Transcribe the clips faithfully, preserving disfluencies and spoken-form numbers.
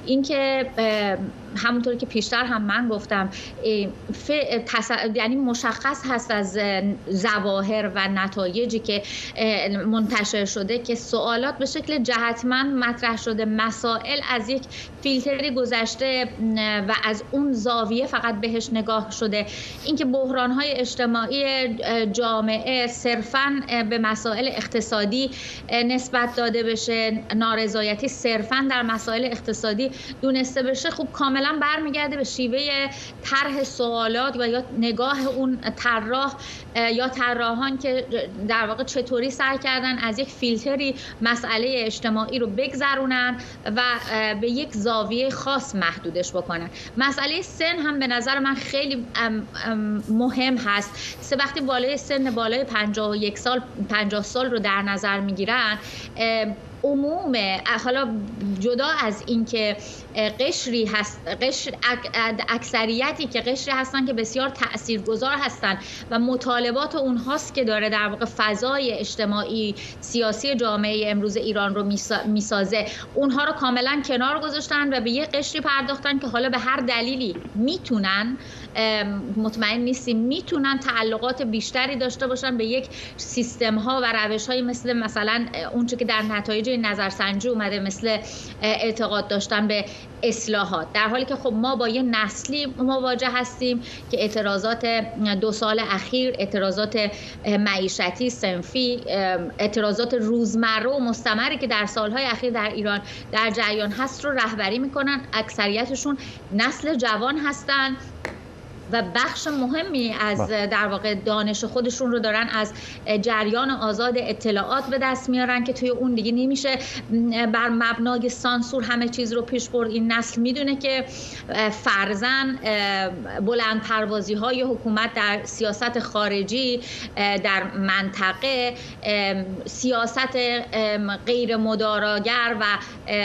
اینکه همونطور که پیشتر هم من گفتم تص... یعنی مشخص هست از ظواهر و نتایجی که منتشر شده که سوالات به شکل جهتمند مطرح شده، مسائل از یک فیلتری گذشته و از اون زاویه فقط بهش نگاه شده. اینکه بحران‌های اجتماعی جامعه صرفاً به مسائل اقتصادی نسبت داده بشه، نارضایتی صرفاً در مسائل اقتصادی دونسته بشه، خب کاملاً برمیگرده به شیوه طرح سوالات و یا نگاه اون طراح یا طراحان که در واقع چطوری سعی کردن از یک فیلتری مسئله اجتماعی رو بگذرونن و به یک زاویه خاص محدودش بکنن. مسئله سن هم به نظر من خیلی مهم هست. سه وقتی بالای سن بالای پنجاه و یک سال پنجاه سال رو در نظر میگیرن، عموم حالا جدا از اینکه قشری هست، قشر اکثریتی که قشری هستن که بسیار تاثیرگذار هستن و مطالبات اونهاست که داره در واقع فضای اجتماعی سیاسی جامعه امروز ایران رو میسازه، اونها رو کاملا کنار گذاشتن و به یه قشری پرداختن که حالا به هر دلیلی میتونن، مطمئن نیستیم، میتونن تعلقات بیشتری داشته باشن به یک سیستم ها و روش های مثل مثلا اونچه که در نتایج نظرسنجی اومده، مثل اعتقاد داشتن به اصلاحات، در حالی که خب ما با یه نسلی مواجه هستیم که اعتراضات دو سال اخیر، اعتراضات معیشتی، صنفی، اعتراضات روزمره و مستمری که در سالهای اخیر در ایران در جریان هست رو رهبری میکنن. اکثریتشون نسل جوان هستن و بخش مهمی از در واقع دانش خودشون رو دارن از جریان آزاد اطلاعات به دست میارن که توی اون دیگه نمیشه بر مبنای سانسور همه چیز رو پیش برد. این نسل میدونه که فرضاً بلند پروازی های حکومت در سیاست خارجی در منطقه، سیاست غیر مداراگر و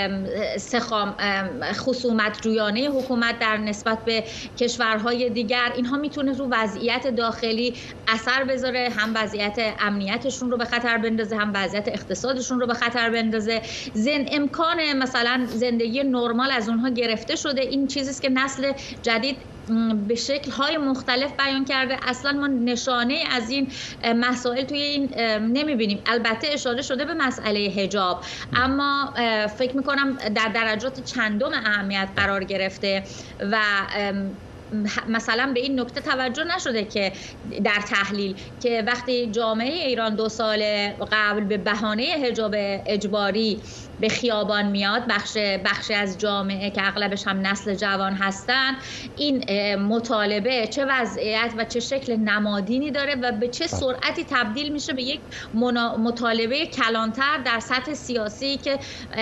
سخام خصومت جویانه حکومت در نسبت به کشورهای دیگر، اینها میتونه رو وضعیت داخلی اثر بذاره، هم وضعیت امنیتشون رو به خطر بندازه، هم وضعیت اقتصادشون رو به خطر بندازه. زن امکان مثلا زندگی نرمال از اونها گرفته شده. این چیزی است که نسل جدید به شکل‌های مختلف بیان کرده. اصلا ما نشانه از این مسائل توی این نمی‌بینیم. البته اشاره شده به مسئله حجاب، اما فکر می‌کنم در درجات چندم اهمیت قرار گرفته و مثلا به این نکته توجه نشده که در تحلیل که وقتی جامعه ایران دو سال قبل به بهانه حجاب اجباری به خیابان میاد، بخش بخشی از جامعه که اغلبش هم نسل جوان هستن، این مطالبه چه وضعیت و چه شکل نمادینی داره و به چه سرعتی تبدیل میشه به یک مطالبه کلانتر در سطح سیاسی که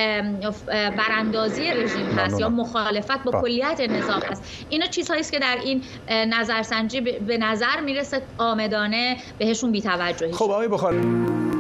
براندازی رژیم هست یا مخالفت با کلیت نظام هست. اینا چیزهایی است که در این نظرسنجی به نظر میرسه آمدانه بهشون بی‌توجهی. خب آقای بخاری